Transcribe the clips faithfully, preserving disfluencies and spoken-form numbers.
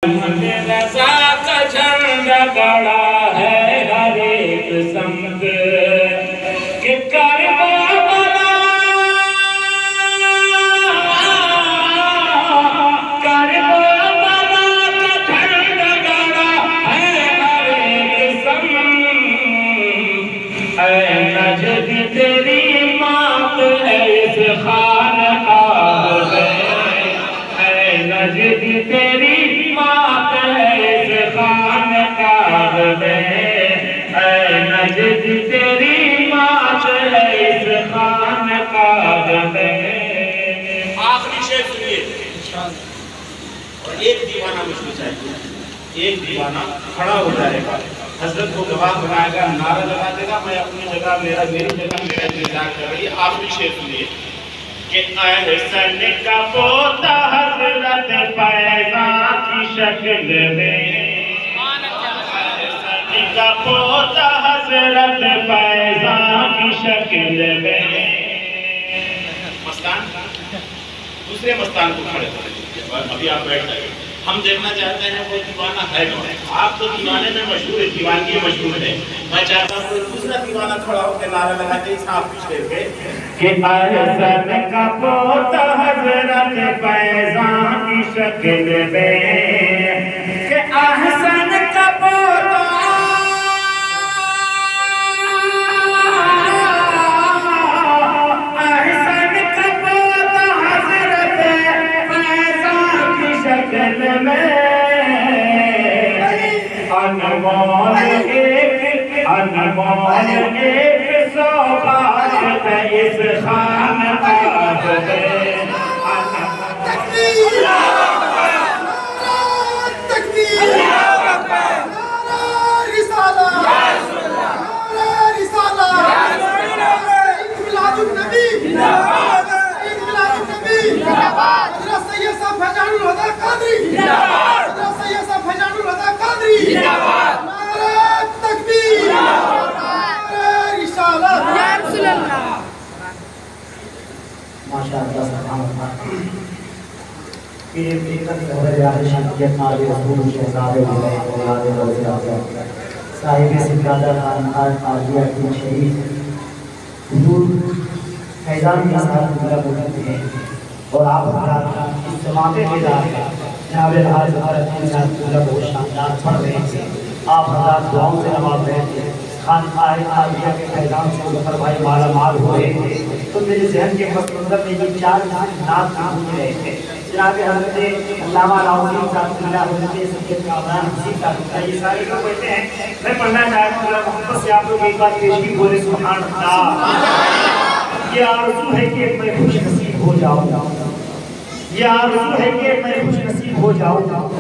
رضا کا جھنڈا گڑا ہے ہر ایک سمت کہ کربلا کربلا کا جھنڈا گڑا ہے ہر ایک سمت اے نجد تیری مات ہے اس خانقاہ میں اے نجد تیری نجد تیری مات ہے اس خانقاہ میں۔ آخری شعر سنیے اور ایک دیوانہ مجھے چاہیے، ایک دیوانہ کھڑا ہو جائے گا، حضرت کو گواہ بنائے گا، نعرہ لگا دے گا، میں اپنی جگہ میرا میری جگہ میرا انتظار کر رہی ہے۔ آخری شعر سنیے کہ احسن کا پوتا حضرت فیضان کی شکل میں، کا پوتا حضرت فیضان کی شکل میں۔ مستان دوسرے مستان کو کھڑے کریں، ابھی آپ بیٹھ جائیں۔ ہم دیکھنا چاہتے ہیں وہ دیوانہ ہے کون ہے۔ آپ تو دیوانے میں مشہور ہے، دیوانگی مشہور ہے۔ میں چاہتا ہوں کہ دوسرا دیوانہ کھڑا ہو کے نعرہ لگا دے اس آپ پیچھے پہ کہ احسن کا پوتا حضرت فیضان کی شکل میں، کہ احسن کا پوتا انمول ایک انمول ایک سوغات ہے اس خانقاہ میں۔ تکبیر تکبیر نعرہ رسالہ نعرہ رسالہ انقلاب النبی انقلاب النبی حضرت سید صاحب فیضان الہدی قادری حضرت سید صاحب فیضان الہدی قادری نعرہ تکبیر نعرہ رسالہ یا رسول اللہ۔ ماشاءاللہ سبحان اللہ۔ پیر فکرت خبر یاد شخصیت نازل رسول شہزاد ملائے اولاد روزے آزاد صاحب سکادہ خانقاہ قاضیہ کی شریف حضور فیضان کے ساتھ ملا موجود ہیں اور آپ حضرات اس جماعت کے دار جناب الحاج حضرت صاحب ملا بہت شاندار پڑھ رہے ہیں۔ آپ حضرات دعاؤں سے نواز رہے ہیں، خانقاہ قاضیہ کے فیضان سے ظفر بھائی مالا مال ہو رہے ہیں۔ تو میرے ذہن کے پس منظر میں یہ چار نات نام ہو رہے ہیں۔ جناب حضرت علامہ لاہوری صاحب اللہ حضرت سید کامران حسین صاحب یہ سارے لوگ کہتے ہیں۔ میں پڑھنا چاہتا ہوں محبت سے آپ لوگ ایک بار پیشگی بولے سبحان اللہ۔ یہ آرزو ہے کہ میں خوش نصیب ہو جاؤں، یہ آرزو ہے کہ میں خوش نصیب ہو جاؤں،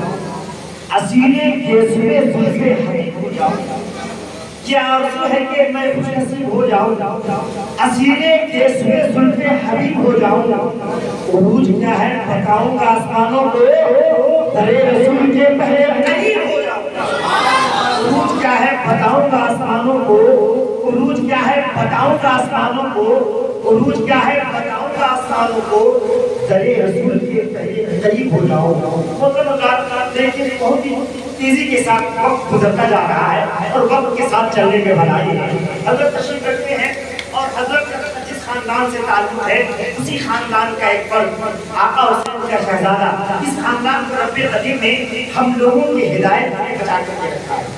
اسیر گیسوے زلف حبیب ہو جاؤں۔ یہ آرزو ہے کہ میں خوش نصیب ہو جاؤں، اسیر گیسوے زلف حبیب ہو جاؤں۔ عروج کیا ہے بتاؤں گا آسمانوں کو، در رسول کے پہلے نہیں ہو جاؤں۔ عروج کیا ہے بتاؤں گا آسمانوں کو، عروج کیا ہے بتاؤں گا آسمانوں کو، عروج کیا ہے بتاؤں گا آسمانوں کو، در رسول کے پہلے قریب ہو جاؤں۔ مطلب لیکن بہت ہی تیزی کے ساتھ وقت گزرتا جا رہا ہے اور وقت کے ساتھ چلنے میں بھلائی ہے۔ حضرت تشریف رکھتے ہیں اور حضرت جس خاندان سے تعلق ہے اسی خاندان کا ایک فرد آقا حسین کا شہزادہ، اس خاندان کو رب قدیم نے ہم لوگوں کی ہدایت سے بچا کر کے رکھا ہے۔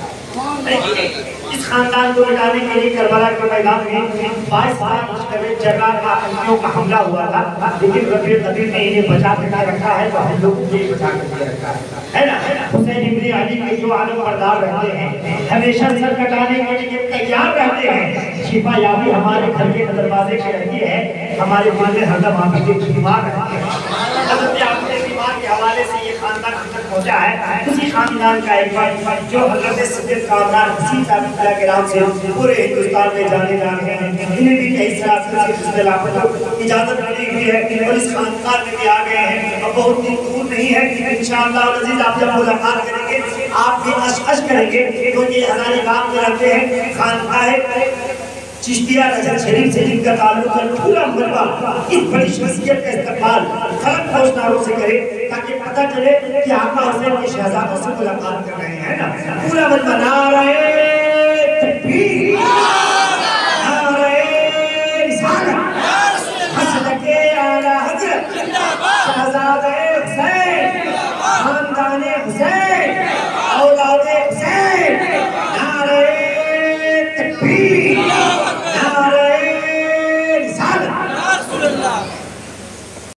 اس خاندان کو مٹانے کے لیے کربلا کے میدان میں بائیس سال مشتبہ جگہ کا انگیوں کا حملہ ہوا تھا، لیکن رب قدیر نے انہیں بچا کر رکھا ہے تو ہم لوگوں کو بچا کر رکھا ہے نا۔ حسین ابن علی کے جو عالم بردار رہتے ہیں، ہمیشہ سر کٹانے کے لیے تیار رہتے ہیں، شفا یابی ہمارے گھر کے دروازے پہ رہتی ہے، ہمارے دل میں ہردم آپ کے بیمار رہتے ہیں۔ حضرت آپ کے بیمار کے حوالے سے یہ خاندان ہم تک پہنچا ہے، اسی خاندان کا ایک فرد جو حضرت سید کامران حسین صاحب اللہ کے نام سے پورے ہندوستان میں جانے جا رہے ہیں۔ انہیں بھی کئی سرات سے خلافت اجازت ملی ہوئی ہے اور اس خاندان میں بھی آ گئے ہیں۔ اب بہت دور نہیں ہے، انشاءاللہ العزیز آپ جب ملاقات کریں گے آپ بھی عش عش کریں گے، کیونکہ ہزارے کام میں رہتے ہیں۔ خانقاہ چشتیہ رجب شریف سے جن کا تعلق ہے پورا ملبہ اس بڑی شخصیت کا استقبال خلق پوشناروں سے کرے تاکہ پتہ چلے کہ آقا حسین کے شہزادوں سے پورا بن بنا